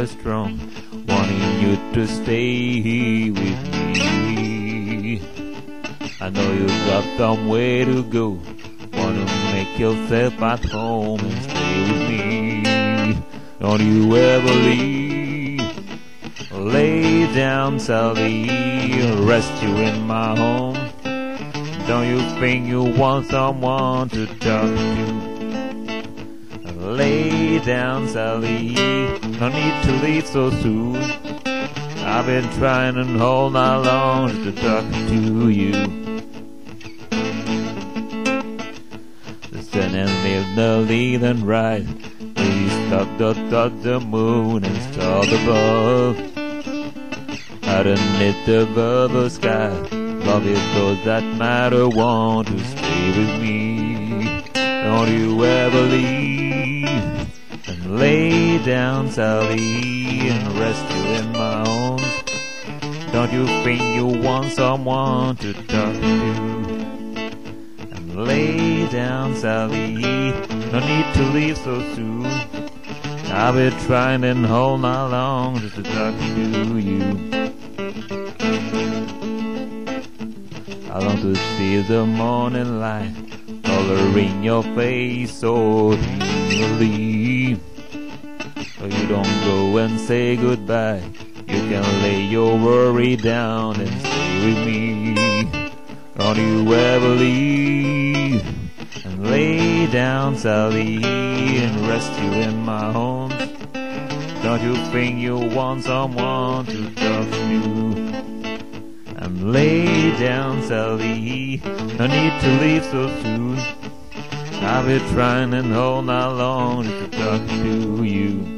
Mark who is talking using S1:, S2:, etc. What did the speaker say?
S1: so strong, wanting you to stay with me. I know you got somewhere to go, wanna make yourself at home and stay with me. Don't you ever leave. Lay down, Sally, rest you in my home. Don't you think you want someone to talk to? Lay down, Sally, no need to leave so soon. I've been trying and all night long just to talk to you. The sun and the lead and rise. Please stop the moon and stars above. Underneath the velvet sky, love is those that matter want to stay with me. Don't you ever leave. And lay down, Sally, and rest you in my arms. Don't you think you want someone to talk to? And lay down, Sally, no need to leave so soon. I've been trying and all night long just to talk to you. I long to see the morning light coloring your face so tenderly. So you don't go and say goodbye. You can lay your worry down and stay with me. Don't you ever leave. And lay down, Sally, and rest you in my arms. Don't you think you want someone to talk to? And lay down, Sally, no need to leave so soon. I've been trying and all night long to talk to you.